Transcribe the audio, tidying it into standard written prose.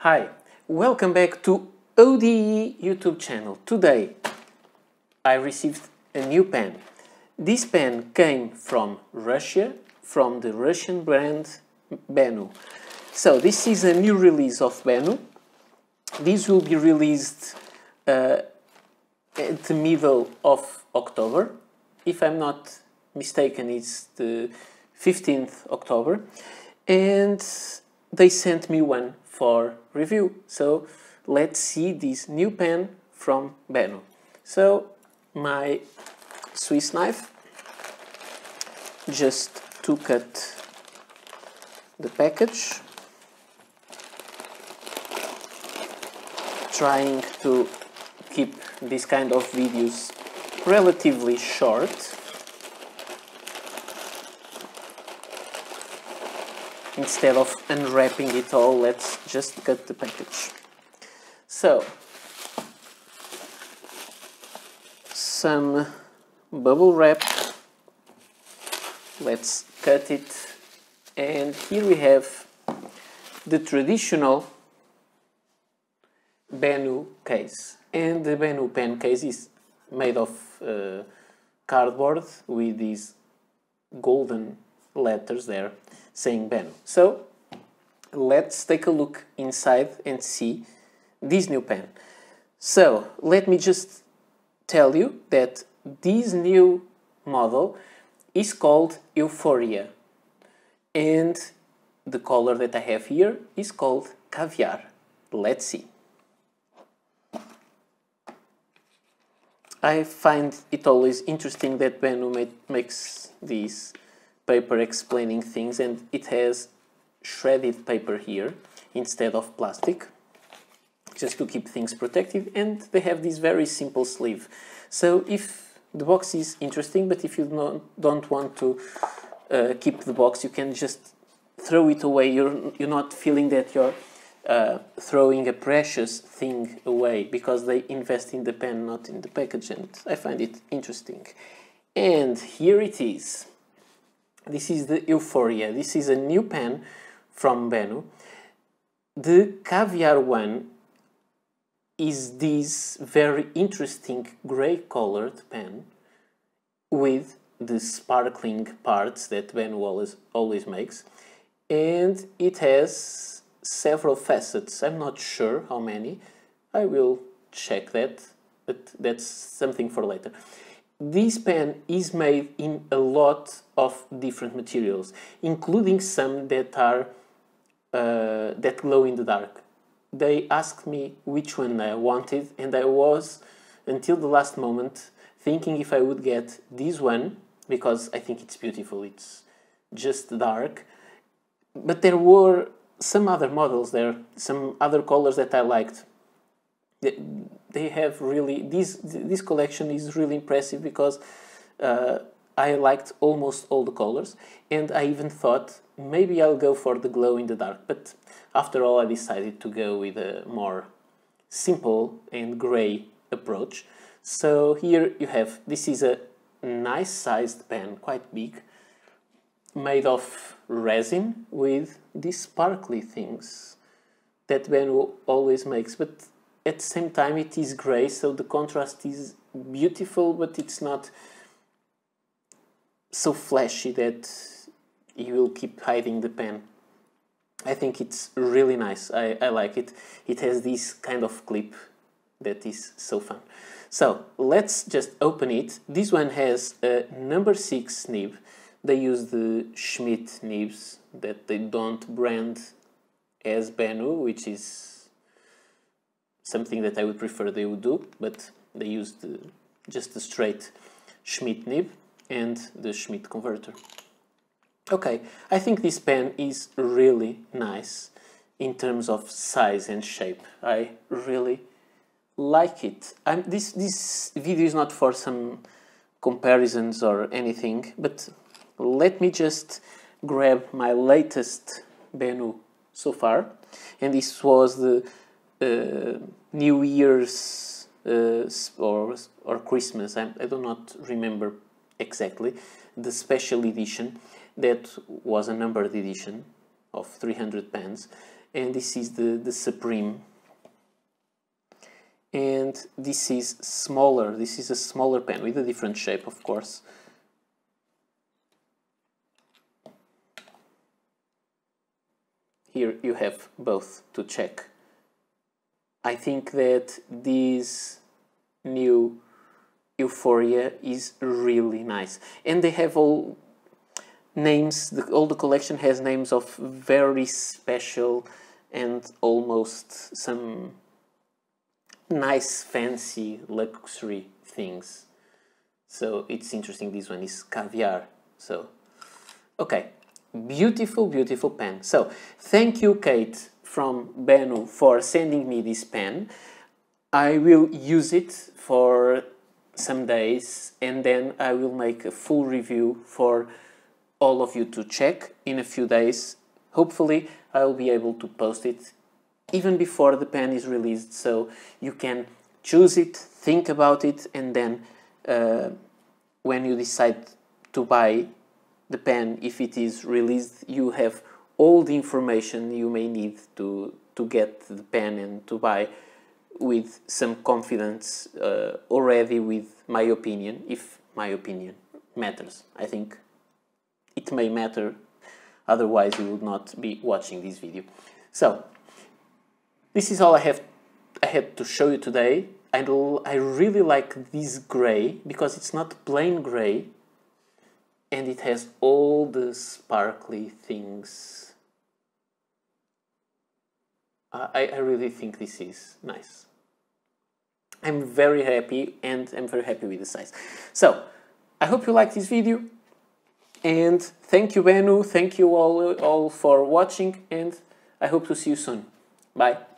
Hi, welcome back to ODE YouTube channel. Today I received a new pen. This pen came from Russia, from the Russian brand Benu. So this is a new release of Benu. This will be released at the middle of October. If I'm not mistaken, it's the 15th October. And they sent me one for review. So let's see this new pen from Benu. So my Swiss knife, just to cut the package, trying to keep this kind of videos relatively short. Instead of unwrapping it all, let's just cut the package. So, some bubble wrap, let's cut it, and here we have the traditional Benu case. And the Benu pen case is made of cardboard with these golden letters there saying Benu. So let's take a look inside and see this new pen. So let me just tell you that this new model is called Euphoria, and the color that I have here is called Caviar. Let's see. I find it always interesting that Benu makes these paper explaining things, and it has shredded paper here instead of plastic, just to keep things protected, and they have this very simple sleeve. So if the box is interesting, but if you don't want to keep the box, you can just throw it away. You're not feeling that you're throwing a precious thing away, because they invest in the pen, not in the package, and I find it interesting. And here it is. This is the Euphoria. This is a new pen from Benu. The Caviar one is this very interesting grey colored pen with the sparkling parts that Benu always makes, and it has several facets. I'm not sure how many. I will check that, but that's something for later. This pen is made in a lot of different materials, including some that are that glow in the dark. They asked me which one I wanted, and I was, until the last moment, thinking if I would get this one, because I think it's beautiful. It's just dark. But there were some other models there, some other colors that I liked. They have really, this collection is really impressive, because I liked almost all the colors, and I even thought maybe I'll go for the glow in the dark, but after all I decided to go with a more simple and grey approach. So here you have, this is a nice sized pen, quite big, made of resin with these sparkly things that Benu always makes, but at the same time it is grey, so the contrast is beautiful, but it's not so flashy that you will keep hiding the pen. I think it's really nice. I like it. It has this kind of clip that is so fun. So let's just open it. This one has a number 6 nib. They use the Schmidt nibs that they don't brand as Benu, which is something that I would prefer they would do, but they use just the straight Schmidt nib and the Schmidt converter. Okay, I think this pen is really nice in terms of size and shape. I really like it. This video is not for some comparisons or anything, but let me just grab my latest Benu so far, and this was the New Year's or Christmas, I do not remember exactly, the special edition that was a numbered edition of 300 pens, and this is the Supreme. And this is smaller. This is a smaller pen with a different shape, of course. Here you have both to check. I think that this new Euphoria is really nice, and they have all names. All the collection has names of very special and almost some nice fancy luxury things. So it's interesting. This one is Caviar. So okay, beautiful, beautiful pen. So thank you, Kate from Benu, for sending me this pen. I will use it for some days and then I will make a full review for all of you to check in a few days. Hopefully I will be able to post it even before the pen is released, so you can choose it, think about it, and then when you decide to buy the pen, if it is released, you have all the information you may need to get the pen and to buy with some confidence already with my opinion, if my opinion matters. I think it may matter, otherwise you would not be watching this video. So this is all I had to show you today. I really like this gray because it's not plain gray and it has all the sparkly things. I really think this is nice. I'm very happy and I'm very happy with the size. So I hope you liked this video and thank you, Benu, thank you all for watching, and I hope to see you soon. Bye.